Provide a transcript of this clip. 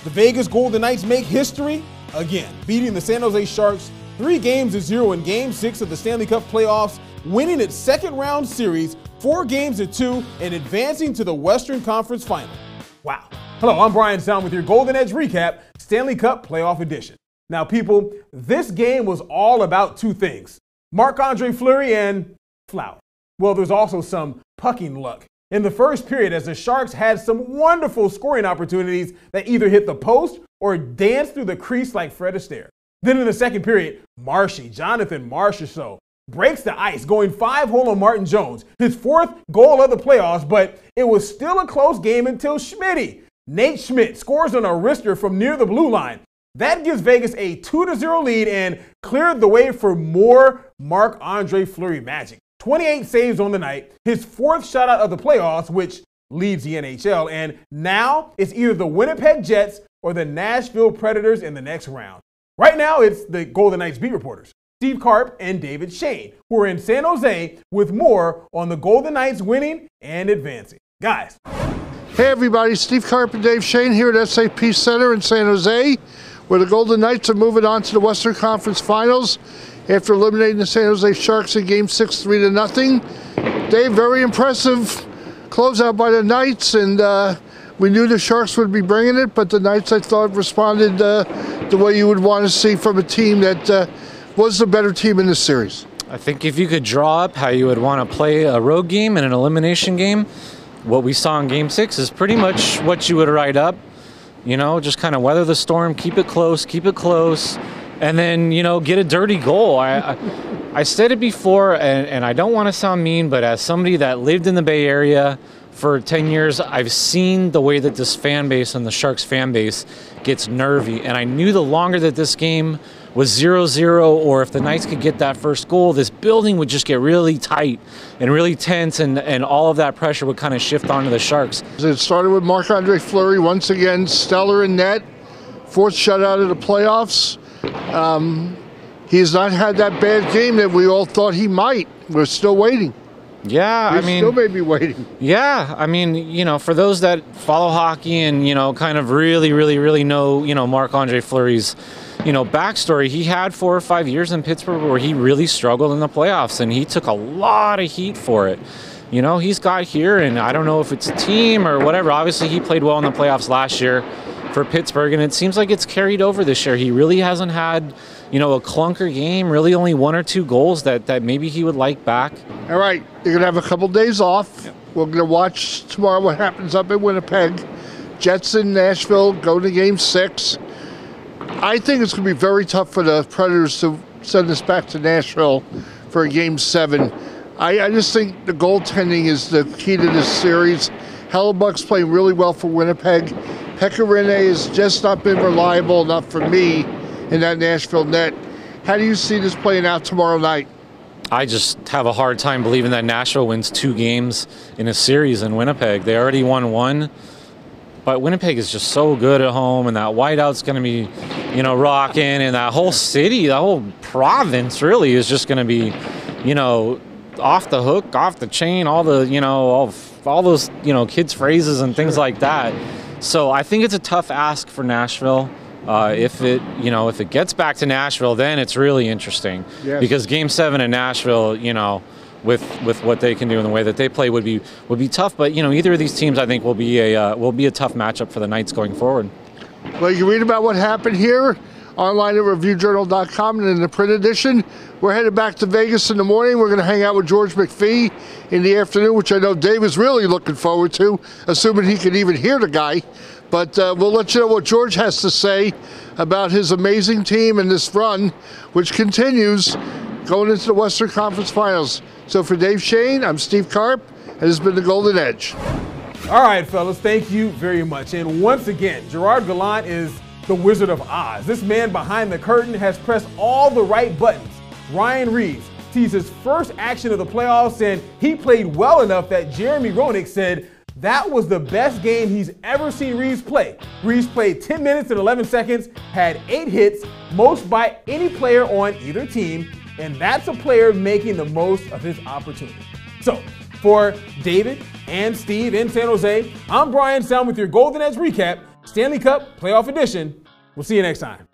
The Vegas Golden Knights make history again, beating the San Jose Sharks 3-0 in Game 6 of the Stanley Cup playoffs, winning its second round series 4-2 and advancing to the Western Conference Final. Wow. Hello, I'm Brian Sound with your Golden Edge recap, Stanley Cup playoff edition. Now, people, this game was all about two things: Marc-Andre Fleury and Flower. Well, there's also some pucking luck in the first period, as the Sharks had some wonderful scoring opportunities that either hit the post or danced through the crease like Fred Astaire. Then in the second period, Jonathan Marchessault breaks the ice, going 5-hole on Martin Jones, his fourth goal of the playoffs, but it was still a close game until Nate Schmidt scores on a wrister from near the blue line. That gives Vegas a 2-0 lead and cleared the way for more Marc-Andre Fleury magic. 28 saves on the night, his fourth shutout of the playoffs, which leads the NHL, and now it's either the Winnipeg Jets or the Nashville Predators in the next round. Right now, it's the Golden Knights beat reporters, Steve Karp and David Shane, who are in San Jose with more on the Golden Knights winning and advancing. Guys. Hey everybody, Steve Karp and Dave Shane here at SAP Center in San Jose, where the Golden Knights are moving on to the Western Conference Finals after eliminating the San Jose Sharks in Game 6 3-0. Dave, very impressive closeout by the Knights, and we knew the Sharks would be bringing it, but the Knights, I thought, responded the way you would want to see from a team that was the better team in this series. I think if you could draw up how you would want to play a road game and an elimination game, what we saw in Game 6 is pretty much what you would write up. You know, just kind of weather the storm, keep it close, and then, you know, get a dirty goal. I said it before, and I don't want to sound mean, but as somebody that lived in the Bay Area for 10 years, I've seen the way that this fan base and the Sharks fan base gets nervy. And I knew the longer that this game was 0-0, or if the Knights could get that first goal, this building would just get really tight and really tense, and all of that pressure would kind of shift onto the Sharks. It started with Marc-Andre Fleury, once again, stellar in net, fourth shutout of the playoffs. He has not had that bad game that we all thought he might. We're still waiting. Yeah, we still may be waiting. Yeah, I mean, you know, for those that follow hockey and, you know, kind of really know, you know, Marc-Andre Fleury's, you know, backstory, he had 4 or 5 years in Pittsburgh where he really struggled in the playoffs, and he took a lot of heat for it. You know, he's got here, and I don't know if it's a team or whatever. Obviously, he played well in the playoffs last year for Pittsburgh, and it seems like it's carried over this year. He really hasn't had, you know, a clunker game, really only 1 or 2 goals that maybe he would like back. All right, you're going to have a couple days off. Yep. We're going to watch tomorrow what happens up in Winnipeg. Jets in Nashville go to Game 6. I think it's going to be very tough for the Predators to send us back to Nashville for a Game 7. I just think the goaltending is the key to this series. Hellebuck's playing really well for Winnipeg. Pekka has just not been reliable enough for me in that Nashville net. How do you see this playing out tomorrow night? I just have a hard time believing that Nashville wins 2 games in a series in Winnipeg. They already won 1. But Winnipeg is just so good at home, and that whiteout's going to be, you know, rocking, and that whole city, that whole province really is just going to be, you know, off the hook, off the chain, all the, you know, all those, you know, kids' phrases and things like that. So I think it's a tough ask for Nashville. If it gets back to Nashville, then it's really interesting. Yes. Because Game 7 in Nashville, you know, with what they can do and the way that they play would be tough. But, you know, either of these teams, I think, will be a tough matchup for the Knights going forward. Well, you can read about what happened here online at reviewjournal.com, and in the print edition. We're headed back to Vegas in the morning. We're going to hang out with George McPhee in the afternoon, which I know Dave is really looking forward to, assuming he can even hear the guy. But we'll let you know what George has to say about his amazing team and this run, which continues going into the Western Conference Finals. So for Dave Shane, I'm Steve Karp, and this has been The Golden Edge. All right, fellas, thank you very much. And once again, Gerard Gallant is the Wizard of Oz. This man behind the curtain has pressed all the right buttons. Ryan Reeves sees his first action of the playoffs, and he played well enough that Jeremy Roenick said that was the best game he's ever seen Reeves play. Reeves played 10 minutes and 11 seconds, had 8 hits, most by any player on either team, and that's a player making the most of his opportunity. So, for David and Steve in San Jose, I'm Brian Sound with your Golden Edge recap, Stanley Cup Playoff Edition. We'll see you next time.